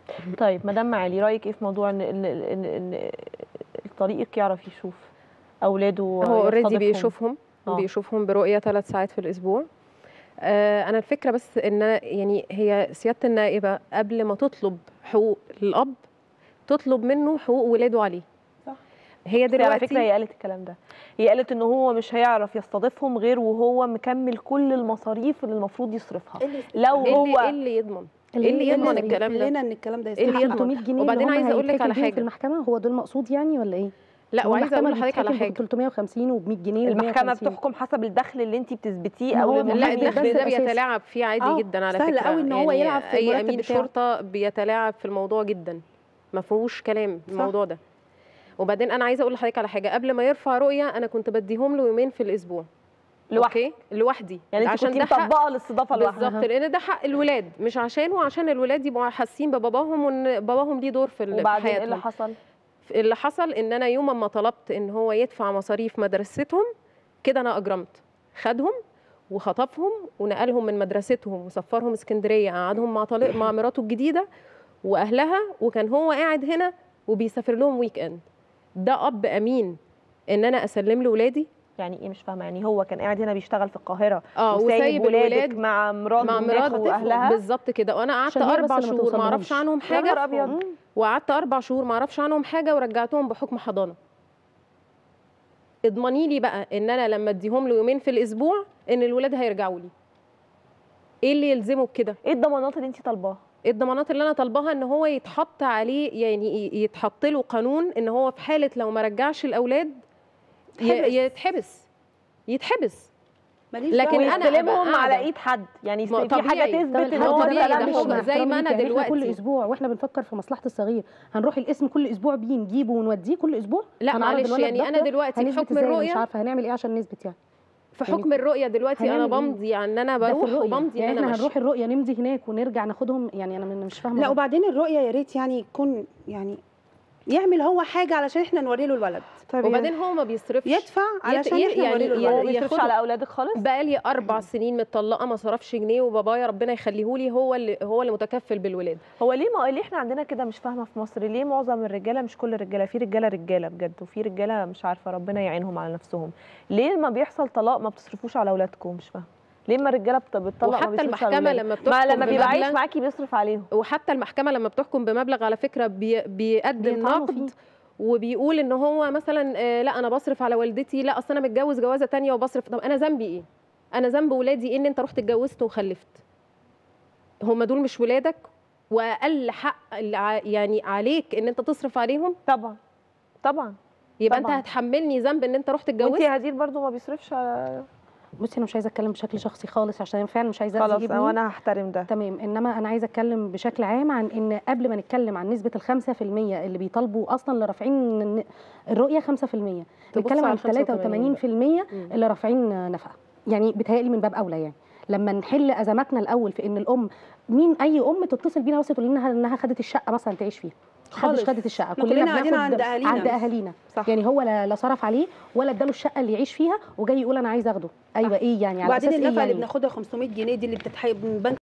طيب مدام معالي، رايك ايه في موضوع ان طريقك يعرف يشوف اولاده هو اوريدي ويستضيفهم؟ بيشوفهم برؤيه 3 ساعات في الاسبوع. انا الفكره بس ان يعني هي سياده النائبه قبل ما تطلب حقوق الاب تطلب منه حقوق ولاده عليه. صح. هي دلوقتي على فكره هي قالت الكلام ده، هي قالت ان هو مش هيعرف يستضيفهم غير وهو مكمل كل المصاريف اللي المفروض يصرفها. لو هو ايه اللي يضمن؟ ايه اللي يضمن الكلام ده؟ لنا ان الكلام ده ايه اللي يضمن؟ 300 جنيه وبعدين عايزه اقول لك على حاجه في المحكمه، هو دول مقصود يعني ولا ايه؟ لا، وعايزه اقول لحضرتك على حاجه. 350 و100 جنيه المحكمه بتحكم حسب الدخل اللي انت بتثبتيه او لا، الدخل ده بيتلاعب فيه عادي جدا على فكره. سهل قوي ان هو يلعب في اي امين شرطه بيتلاعب في الموضوع جدا، ما فيهوش كلام الموضوع ده. وبعدين انا عايزه اقول لحضرتك على حاجه، قبل ما يرفع رؤيه انا كنت بديهم له يومين في الاسبوع لوحدي، يعني انت كنتي مطبقه الاستضافه لوحدها بالظبط، لان ده حق الولاد، مش عشان الولاد يبقوا حاسين بباباهم وان باباهم ليه دور في حياتهم. وبعدين ايه اللي حصل؟ اللي حصل ان انا يوم ما طلبت ان هو يدفع مصاريف مدرستهم كده انا اجرمت. خدهم وخطفهم ونقلهم من مدرستهم وسفرهم اسكندريه، قعدهم مع مراته الجديده واهلها، وكان هو قاعد هنا وبيسافر لهم ويك اند. ده اب امين ان انا اسلم له ولادي؟ يعني ايه؟ مش فاهمه. يعني هو كان قاعد هنا بيشتغل في القاهره وسايب ولادك مع مراته واهلها بالظبط كده، وانا قعدت 4 شهور ما اعرفش عنهم حاجه، وقعدت 4 شهور ما اعرفش عنهم حاجه ورجعتهم بحكم حضانه. اضمني لي بقى ان انا لما اديهم له يومين في الاسبوع ان الولاد هيرجعوا لي. ايه اللي يلزمه بكده؟ ايه الضمانات اللي انت طالباها؟ الضمانات اللي انا طالباها ان هو يتحط عليه، يعني يتحط له قانون ان هو في حاله لو ما رجعش الاولاد يتحبس. لكن انا استلمهم على ايد حد، يعني في حاجه تثبت ان هو طبيعي زي ما انا دلوقتي كل اسبوع واحنا بنفكر في مصلحه الصغير هنروح القسم كل اسبوع نجيبه ونوديه كل اسبوع؟ لا معلش، يعني انا دلوقتي في حكم الرؤيه مش عارفه هنعمل ايه عشان نثبت يعني في حكم الرؤيه دلوقتي انا بمضي ان انا بروح وبمضي يعني ان انا احنا هنروح الرؤيه نمضي هناك ونرجع ناخدهم. يعني انا مش فاهمه. لا، وبعدين الرؤيه يا ريت يعني يكون يعني يعمل هو حاجه علشان احنا نوري له الولد. وبعدين هو ما بيصرفش، يدفع علشان احنا نوري له الولد. هو ما بيصرفش على اولادك خالص؟ بقى لي 4 سنين متطلقه ما صرفش جنيه، وبابايا ربنا يخليه لي هو اللي متكفل بالولاد. هو ليه احنا عندنا كده؟ مش فاهمه في مصر ليه معظم الرجاله، مش كل الرجاله، في رجاله بجد وفي رجاله مش عارفه ربنا يعينهم على نفسهم، ليه ما بيحصل طلاق ما بتصرفوش على اولادكم؟ مش فاهمه ليه ما الرجاله بتطلق وحتى المحكمه لما بتحكم لما بيبقى عايش معاكي بيصرف عليهم. وحتى المحكمه لما بتحكم بمبلغ على فكره بيقدم نقد وبيقول ان هو مثلا لا انا بصرف على والدتي، لا اصل انا متجوز جوازه ثانيه وبصرف. طب انا ذنبي ايه؟ انا ذنب ولادي ايه ان انت رحت اتجوزت وخلفت؟ هم دول مش ولادك؟ واقل حق يعني عليك ان انت تصرف عليهم؟ طبعا يبقى انت هتحملني ذنب ان انت رحت اتجوزت؟ وانت يا هدير برضو ما بيصرفش بصي انا مش عايزه اتكلم بشكل شخصي خالص عشان فعلا مش عايزه خلاص وانا هحترم ده تمام، انما انا عايزه اتكلم بشكل عام عن ان قبل ما نتكلم عن نسبه ال5% اللي بيطالبوا اصلا اللي رافعين الرؤيه 5%، نتكلم عن 83% اللي رافعين نفقه. يعني بيتهيألي من باب اولى يعني لما نحل ازماتنا الاول في ان الام، اي ام تتصل بينا بس تقول لنا انها خدت الشقه مثلا تعيش فيها، محدش خدت الشقه، كلنا بناخد عند اهالينا. يعني هو لا صرف عليه ولا اداله الشقه اللي يعيش فيها وجاي يقول انا عايز اخده. ايوه ايه يعني؟ وبعدين النفقه اللي بناخدها 500 جنيه دي اللي بتتحيب من بنك